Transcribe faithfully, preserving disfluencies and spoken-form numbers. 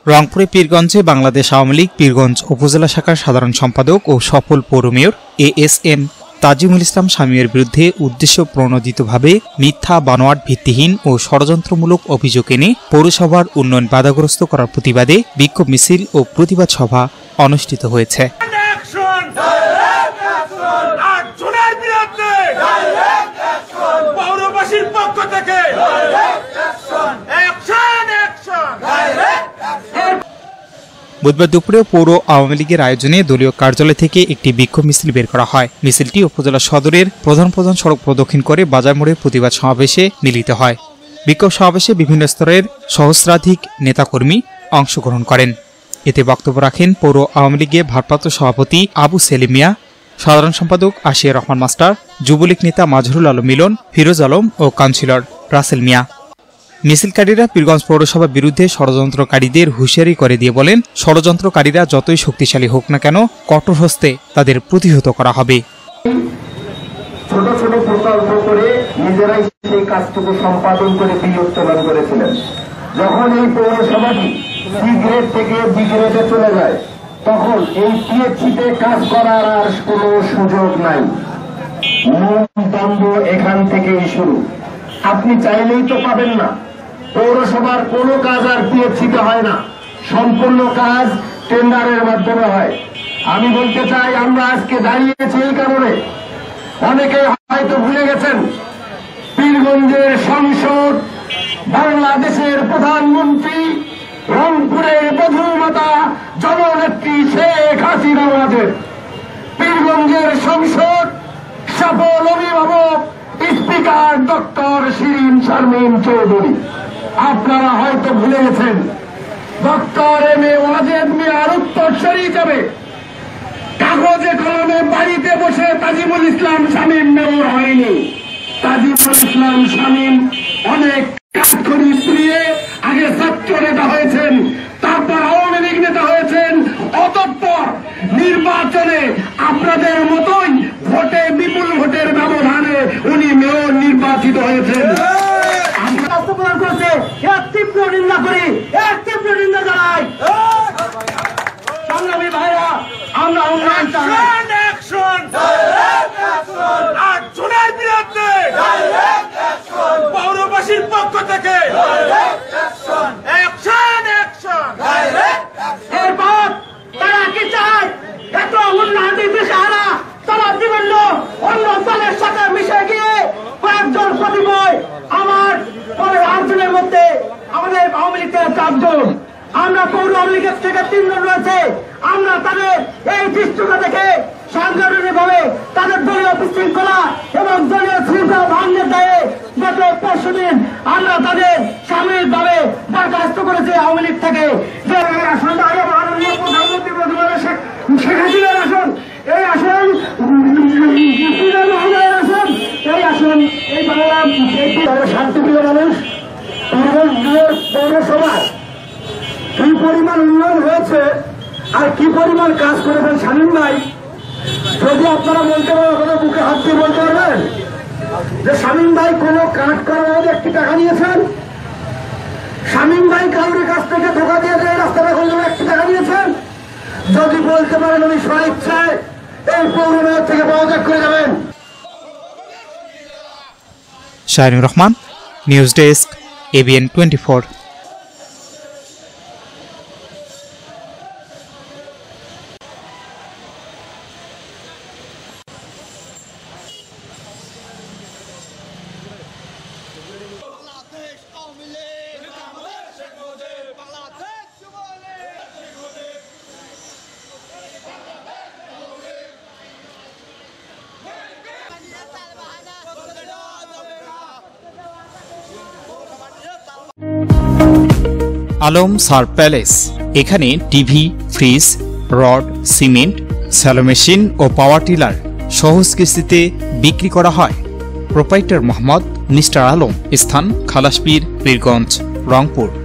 রংপুরে পীরগঞ্জে বাংলাদেশ আওয়ামী লীগ পীরগঞ্জ উপজেলা শাখার সাধারণ সম্পাদক ও সফল পৌর মেয়র এএসএম তাজিমুল ইসলাম শামীমের বিরুদ্ধে উদ্দেশ্য প্রণোদিতভাবে মিথ্যা বানোয়াট ভিত্তিহীন ও ষড়যন্ত্রমূলক অভিযোগ এনে পৌরসভার উন্নয়ন বাধাগ্রস্ত করার প্রতিবাদে বিক্ষোভ মিছিল ও প্রতিবাদ সভা অনুষ্ঠিত হয়েছে। বুধবার দুপুরে পৌর আওয়ামী লীগের আয়োজনে দলীয় কার্যালয় থেকে একটি বিক্ষোভ মিছিল বের করা হয়। মিছিলটি উপজেলা সদরের প্রধান প্রধান সড়ক প্রদক্ষিণ করে বাজার মোড়ে প্রতিবাদ সমাবেশে মিলিত হয়। বিক্ষোভ সমাবেশে বিভিন্ন স্তরের সহস্রাধিক নেতাকর্মী অংশগ্রহণ করেন। এতে বক্তব্য রাখেন পৌর আওয়ামী লীগের ভারপ্রাপ্ত সভাপতি আবু সেলিম মিয়া, সাধারণ সম্পাদক আশিয়া রহমান মাস্টার, যুবলীগ নেতা মাজহুরুল আলম মিলন, ফিরোজ আলম ও কাউন্সিলর রাসেল মিয়া। মিছিলকারীরা পীরগঞ্জ পৌরসভার বিরুদ্ধে ষড়যন্ত্রকারীদের হুঁশিয়ারি করে দিয়ে বলেন, ষড়যন্ত্রকারীরা যতই শক্তিশালী হোক না কেন কঠোর হস্তে তাদের প্রতিহত করা হবে। ছোট ছোট প্রকল্প করে নিজেরাই সেই কাজটুকু সম্পাদন করে বিল উত্তোলন করেছিলেন। যখন এই পৌরসভাটি সি গ্রেড থেকে বি গ্রেডে চলে যায়, তখন এই পিএইচসিতে কাজ করার আর কোনো সুযোগ নাই। মূল দ্বন্দ্ব এখান থেকেই শুরু। আপনি চাইলেই তো পাবেন না। পৌরসভার কোনো কাজ আর পিএইচসিতে হয় না, সম্পূর্ণ কাজ টেন্ডারের মাধ্যমে হয়। আমি বলতে চাই, আমরা আজকে দাঁড়িয়েছি এই কারণে, অনেকে হয়তো ভুলে গেছেন পীরগঞ্জের সংসদ, বাংলাদেশের প্রধানমন্ত্রী, রংপুরের বধূমাতা জননেত্রী শেখ হাসিনা আমাদের পীরগঞ্জের সংসদ সফল অভিভাবক স্পিকার ডক্টর শিরিন শারমিন চৌধুরী। আপনারা হয়তো ভুলে গেছেন, ডক্টর এম এ ওয়াজেদ মিয়ার উত্তরসূরি হিসেবে কাগজে কলমে বাড়িতে বসে তাজিমুল ইসলাম শামীম মেয়র হয়নি। তাজিমুল ইসলাম শামীম অনেক কাজ করে দিয়ে আগে ছাত্র নেতা হয়েছেন, তারপর আওয়ামী লীগ নেতা হয়েছেন, অতঃপর নির্বাচনে আপনাদের মতোই ভোটে বিপুল ভোটের ব্যবধানে উনি মেয়র নির্বাচিত হয়েছেন। বাস্তবায়ন করছে, এক তীব্র নিন্দা করি, এক তীব্র নিন্দা জানাই। সংগ্রামী ভাইরা, আমরা উন্নয়ন চাই, পৌরবাসীর পক্ষ থেকে এরপর তারা কি চায়? এত উন্নয়নের দিশাহারা তারা বিভিন্ন অন্য দলের সাথে মিশে গিয়ে কয়েকজন প্রতিময় আমার পরে আটজনের মধ্যে আমাদের আওয়ামী লীগ থেকে চারজন, আমরা পৌর আওয়ামী লীগের থেকে তিনজন রয়েছে। আমরা তাদের এই দৃশ্যটা দেখে সাংগঠনিকভাবে তাদের দলীয় বিশৃঙ্খলা এবং দলীয় শৃঙ্খলা ভঙ্গের দায়ে গত পরশু দিন আমরা তাদের সাময়িকভাবে বরখাস্ত করেছি আওয়ামী লীগ থেকে। যে আসন প্রধানমন্ত্রী শেখ হাসিনার আসন, এই আসন আসন এই আসন এই বাংলা শান্তিপ্রিয় মানুষ পৌরসভার কি পরিমাণ উন্নয়ন হয়েছে আর কি পরিমাণ কাজ করেছেন শামীম ভাই, যদি আপনারা বলতে পারেন, কোনো বুকে হাত দিয়ে বলতে পারবেন যে শামীম ভাই কোনো কাজ করার মধ্যে একটি টাকা নিয়েছেন? শামীম ভাই কারোর কাছ থেকে ধোকা দিয়ে দেয় রাস্তাটা করলেন একটি টাকা নিয়েছেন? যদি বলতে পারেন উনি স্বইচ্ছায় এই পৌর মেয়র থেকে পদত্যাগ করে যাবেন। Shahinur Rahman, news desk, ABN twenty four. Alam সার প্যালেস, এখানে TV, fridge, rod, cement, shallow machine ও পাওয়ার টিলার সহজ কিস্তিতে বিক্রি করা হয়। প্রোপাইটার মোহাম্মদ মিস্টার আলম, স্থান খালাসপীর, পীরগঞ্জ, রংপুর।